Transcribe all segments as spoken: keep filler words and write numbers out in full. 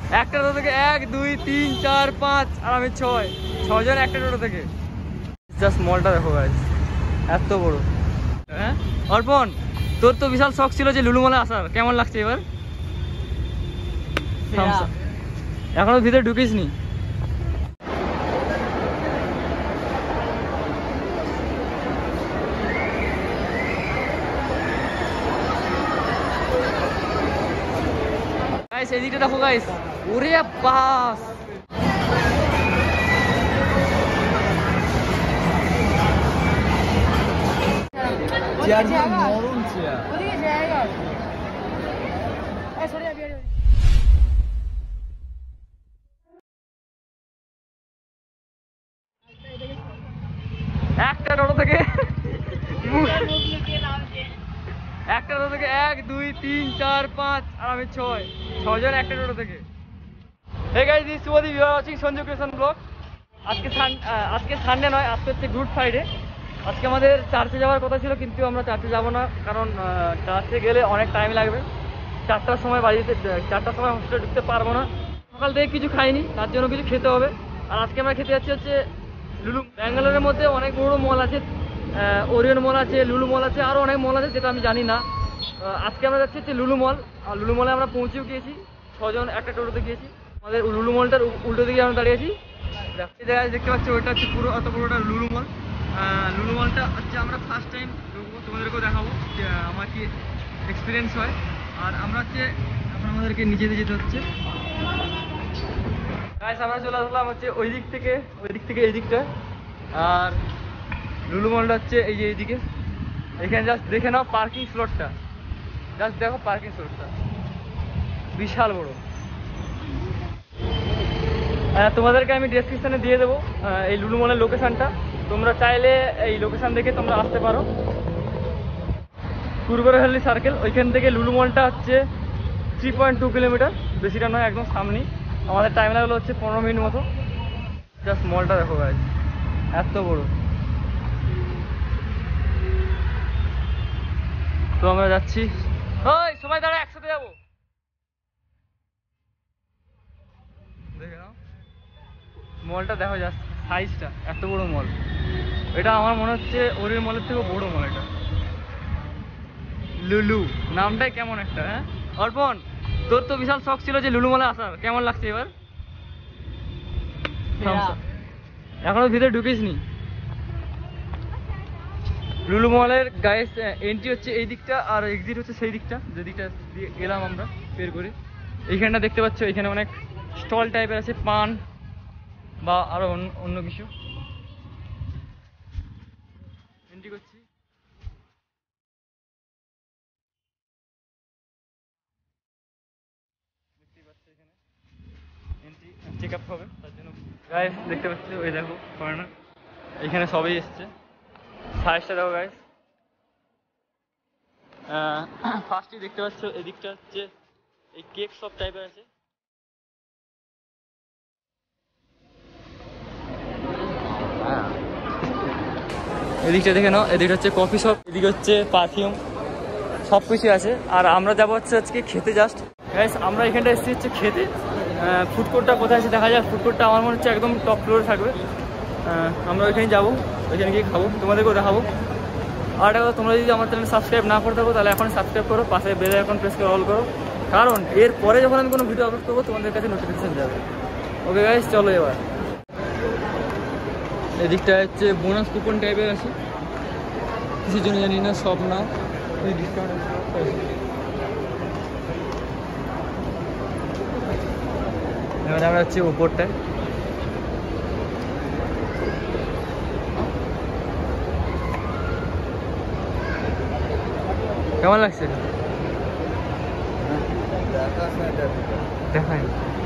একটা টোটো থেকে এক দুই তিন চার পাঁচ আর আমি ছয় ছজন একটা টোটো থেকে। জাস্ট মলটা দেখো গাইস, এত বড়। হ্যাঁ অর্পণ, তোর তো বিশাল শখ ছিল যে লুলু মলে আসার, কেমন লাগছে এবার? এখনো ভিতরে ঢুকিস নি? গাইস এদিকে দেখো গাইস, ওরে বাস চেয়ার নরম চেয়ার। ওদিকে জায়গা আছে। এই সরি আবি একটা টোটো থেকে একটা টোটো থেকে এক দুই তিন চার পাঁচ আর আমি ছয় ছজন একটা টোটো থেকে। Hey guys, this Shubhadeep, you are watching Sanju creation blog. আজকে আজকে সানডে নয়, আজকে হচ্ছে গুড ফ্রাইডে। আজকে আমাদের চার্চে যাওয়ার কথা ছিল, কিন্তু আমরা চার্চে যাব না, কারণ চার্চে গেলে অনেক টাইম লাগবে। চারটার সময় বাড়িতে চারটার সময় হোস্টেলে ঢুকতে পারবো না। সকাল থেকে কিছু খাইনি, তার জন্য কিছু খেতে হবে। আর আজকে আমরা খেতে যাচ্ছি হচ্ছে লুলু। ব্যাঙ্গালোরের মধ্যে অনেক বড় মল আছে, ওরিয়ন মল আছে, লুলু মল আছে, আরও অনেক মল আছে যেটা আমি জানি না। আজকে আমরা যাচ্ছি হচ্ছে লুলু মল। আর লুলু মলে আমরা পৌঁছেও গিয়েছি, ছজন একটা টোটোতে গিয়েছি। আমাদের লুলু মলটার উল্টো দিকে আমরা দাঁড়িয়েছি। দেখতে পাচ্ছি ওইটা হচ্ছে পুরো অত বড়োটা লুলু মল। লুলু মলটা হচ্ছে আমরা ফার্স্ট টাইম ঢুকবো, তোমাদেরকেও দেখাবো যে আমার কি এক্সপিরিয়েন্স হয়। আর আমরা হচ্ছে এখন আমাদেরকে নিজেতে যেতে হচ্ছে। গাইস আমরা চলে আসলাম হচ্ছে ওই দিক থেকে ওই দিক থেকে এই দিকটা। আর লুলু মলটা হচ্ছে এই যে এইদিকে। এখানে জাস্ট দেখে নাও পার্কিং স্লটটা, জাস্ট দেখো পার্কিং স্লটটা বিশাল বড়। তোমাদেরকে আমি ডেসক্রিপশনে দিয়ে দেবো এই লুলু মলের লোকেশানটা। তোমরা চাইলে এই লোকেশান দেখে তোমরা আসতে পারো। পূর্বরহল্লি সার্কেল, ওইখান থেকে লুলু মলটা হচ্ছে থ্রি পয়েন্ট টু কিলোমিটার, বেশিটা নয়, একদম সামনেই। আমাদের টাইম লাগলো হচ্ছে পনেরো মিনিট মতো। জাস্ট মলটা দেখো গাইস, এত বড়। তো আমরা যাচ্ছি, ওই সবাই দাঁড়া, একসাথে যাবো। দেখে নাও মলটা, দেখো জাস্ট সাইজটা, এত বড় মল। এটা আমার মনে হচ্ছে ওরিয়ন মলের থেকেও বড় মল এটা। লুলু নামটাই কেমন একটা। হ্যাঁ অর্পণ, তোর তো বিশাল শখ ছিল যে লুলু মলে আসার, কেমন লাগছে এবার? এখনো ভিতরে ঢুকিস নি? লুলু মলের গাইস এন্ট্রি হচ্ছে এই দিকটা, আর এক্সিট হচ্ছে সেই দিকটা, যে দিকটা দিয়ে গেলাম আমরা বের করে। এইখানটা দেখতে পাচ্ছ, এখানে অনেক স্টল টাইপের আছে, পান বা আরো অন্য কিছু। এন্ট্রি করছি। চেক আপ হবে, তার জন্য গাইস দেখতে পাচ্ছি ওই দেখো কর্নার, এখানে সবই এসছে। সাইজটা দেখো গাইস। ফার্স্টই দেখতে পাচ্ছ এদিকটা হচ্ছে এই কেক শপ টাইপের আছে। এদিকটা দেখে নাও, এদিকটা হচ্ছে কফি শপ, এদিকে হচ্ছে পারফিউম, সব কিছু আছে। আর আমরা যাবো হচ্ছে আজকে খেতে। জাস্ট গাইস আমরা এখানটা এসেছি হচ্ছে খেতে। ফুড কোর্টটা কোথায় আছে দেখা যায়। ফুড কোর্টটা আমার মনে হচ্ছে একদম টপ ফ্লোরে থাকবে। আমরা ওইখানে যাবো, ওইখানে গিয়ে খাবো, তোমাদেরকেও দেখাবো। আর একটা কথা, তোমরা যদি আমার চ্যানেল সাবস্ক্রাইব না করে থাকো তাহলে এখন সাবস্ক্রাইব করো, পাশে বেল আইকন প্রেস করে অল করো, কারণ এর পরে যখন আমি কোনো ভিডিও আপলোড করবো তোমাদের কাছে নোটিফিকেশন যাবে। ওকে গাইস চলো এবার। এদিকটা হচ্ছে বোনাস কুপন টাইপের আছে, কিছু জন্য জানি না, সব না ডিসকাউন্ট। এবার আমরা হচ্ছে উপরটায়। কেমন লাগছে? দেখাই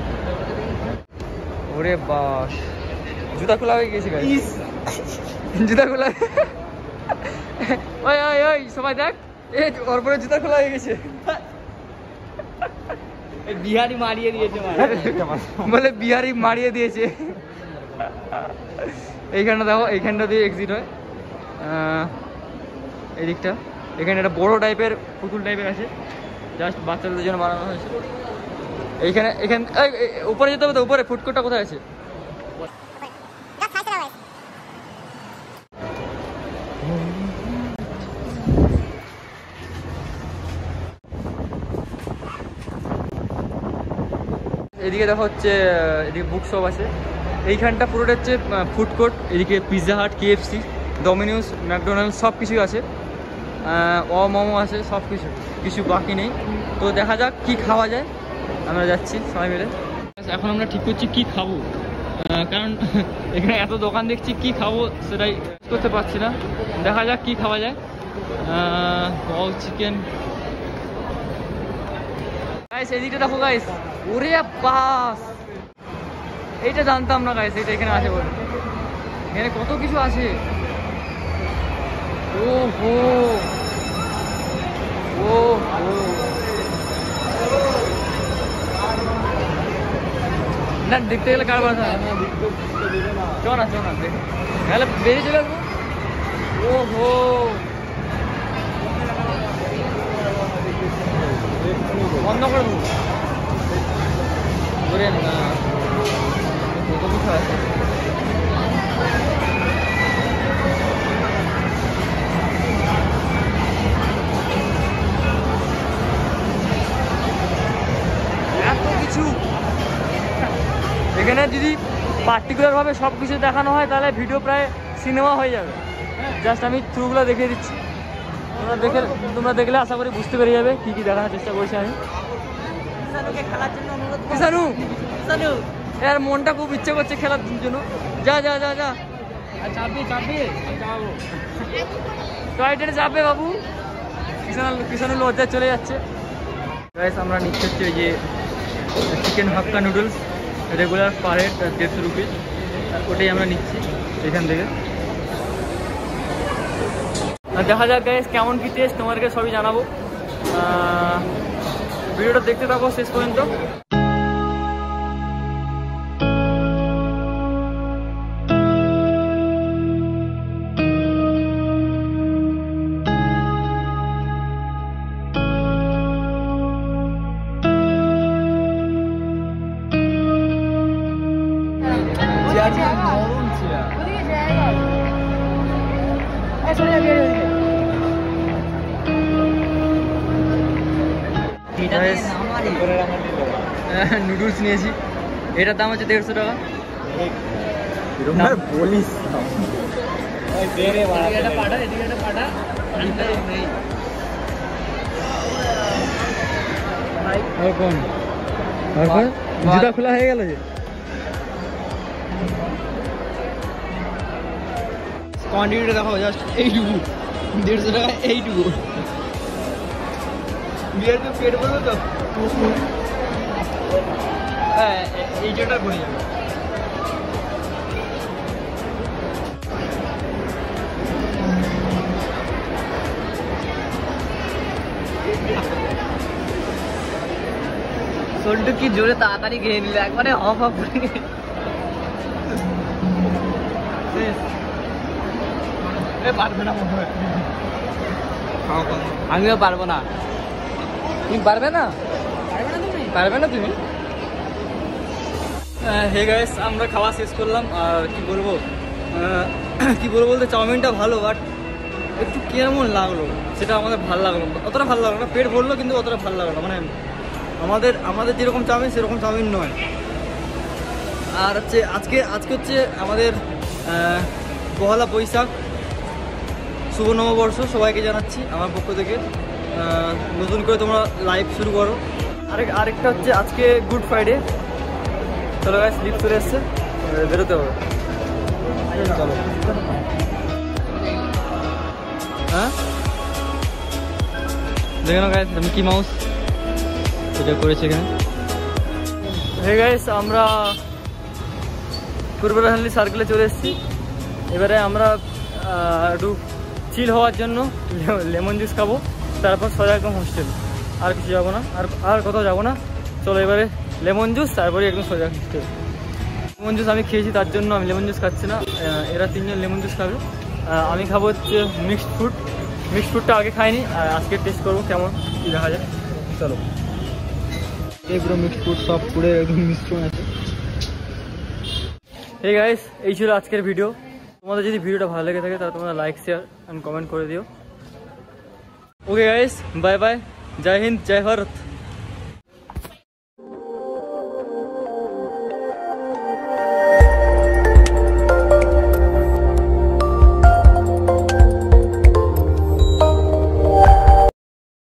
ওরে বাস, জুতা খোলা হয়ে গেছে গাইস, জুতা খোলা। ওই ওই ওই সবাই দেখ, এই ওর পরে জুতা খোলা হয়ে গেছে। বিহারি মারিয়ে দিয়েছে, বলে বিহারি মারিয়ে দিয়েছে। এইখানটা দেখো, এইখানটা দিয়ে এক্সিট হয় এদিকটা। এখানে একটা বড় টাইপের পুতুল টাইপের আছে, জাস্ট বাচ্চাদের জন্য বানানো হয়েছে। এইখানে এখানে উপরে যেতে হবে তো, উপরে ফুড কোর্টটা কোথায় আছে? এদিকে দেখো হচ্ছে এদিকে বুক শপ আছে, এইখানটা পুরোটা হচ্ছে ফুড কোর্ট। এদিকে pizza hut, KFC, Domino's, McDonald's সব কিছুই আছে, ও মোমো আছে, সব কিছু, কিছু বাকি নেই। তো দেখা যাক কি খাওয়া যায়, আমরা যাচ্ছি সবাই মিলে। এখন আমরা ঠিক করছি কি খাবো, কারণ এখানে এত দোকান দেখছি কি খাবো সেটাই করতে পারছি না। দেখা যাক কি খাওয়া যায়। বল চিকেন গাইস, এদিকে দেখো গাইস, ওরে বাস, এইটা জানতাম না গাইস, এটা এখানে আছে বলে। এখানে কত কিছু আছে, ও হো ও হো, না দেখতে গেলে কার বাসা, চো না চো না দেখে তাহলে বেরিয়ে চলে আসবো। ও হো, বন্ধ করে দেবো, ঘুরে না কত কিছু আছে। এত কিছু এখানে যদি পার্টিকুলারভাবে সব কিছু দেখানো হয় তাহলে ভিডিও প্রায় সিনেমা হয়ে যাবে। জাস্ট আমি থ্রুগুলো দেখিয়ে দিচ্ছি, তোমরা দেখে তোমরা দেখলে আশা করি বুঝতে পেরে যাবে কী কী দেখানোর চেষ্টা করছি আমি। খেলার জন্য অনুরোধ, কিষানু কিষানু এর মনটা খুব ইচ্ছে করছে খেলার জন্য, যা যা যা যা চাপবি চাপবি টয়লেটে চাপবে বাবু। কিষানু কিষানু লজ্জায় চলে যাচ্ছে। গাইস আমরা নিচ্ছি হচ্ছে ওই যে chicken hakka noodles, regular per head দেড়শো রুপিস, ওটাই আমরা নিচ্ছি এখান থেকে। দেখা যাক গাইস কেমন কি টেস্ট, তোমাদেরকে সবই জানাবো। ভিডিওটা দেখতে থাকো শেষ পর্যন্ত। নুডলস নিয়েছি, এটার দাম হচ্ছে দেড়শো টাকা। বলিস জুতা খোলা হয়ে গেল যে। কোয়ান্টিটিটা দেখো, জাস্ট এইটুকু, দেড়শো টাকা এইটুকু। বিয়ের তো পেট বলবো তো, হ্যাঁ এইটা করে যাবে। সল্টু কি জোরে তাড়াতাড়ি খেয়ে নিল, একবারে অফ অফ করে। পারবে না মনে হয়, আমিও পারবো না। তুমি পারবে না? পারবে না তুমি? হে গাইস, আমরা খাওয়া শেষ করলাম। আর কি বলবো কি বলবো বলতে চাউমিনটা ভালো, বাট একটু কেমন লাগলো সেটা আমাদের ভালো লাগলো, অতটা ভালো লাগলো না। পেট ভরলো কিন্তু অতটা ভালো লাগলো, মানে আমাদের আমাদের যেরকম চাউমিন সেরকম চাউমিন নয়। আর হচ্ছে আজকে আজকে হচ্ছে আমাদের পহেলা বৈশাখ, শুভ নববর্ষ সবাইকে জানাচ্ছি আমার পক্ষ থেকে। নতুন করে তোমরা লাইভ শুরু করো। আরেক আরেকটা হচ্ছে আজকে গুড ফ্রাইডে। চলো গাইস, স্লিপ চলে এসছে, বেরোতে হবে। চলো হ্যাঁ, দেখে নাও গাইস আমি কি মাউস এটা করেছে এখানে। হে গাইস, আমরা পূর্বরাহালি সার্কেলে চলে এসেছি। এবারে আমরা একটু চিল হওয়ার জন্য লেমন জুস খাবো, তারপর সোজা একদম হোস্টেল। আর কিছু যাবো না, আর আর কোথাও যাবো না। চলো এবারে লেমন জুস, তারপরে একদম সোজা হোস্টেল। লেমন জুস আমি খেয়েছি, তার জন্য আমি লেমন জুস খাচ্ছি না। এরা তিনজন লেমন জুস খাবে, আমি খাবো হচ্ছে মিক্সড ফ্রুট। মিক্সড ফ্রুটটা আগে খাইনি, আর আজকে টেস্ট করবো কেমন কী দেখা যায়। চলো এই পুরো মিক্স ফুড সব পুরো একদম মিশ্রণ আছে। হে গাইস, এই ছিল আজকের ভিডিও। তোমাদের যদি ভিডিওটা ভালো লেগে থাকে তাহলে তোমরা লাইক শেয়ার অ্যান্ড কমেন্ট করে দিও। ওকে গাইস, বাই বাই, জয় হিন্দ, জয় ভারত।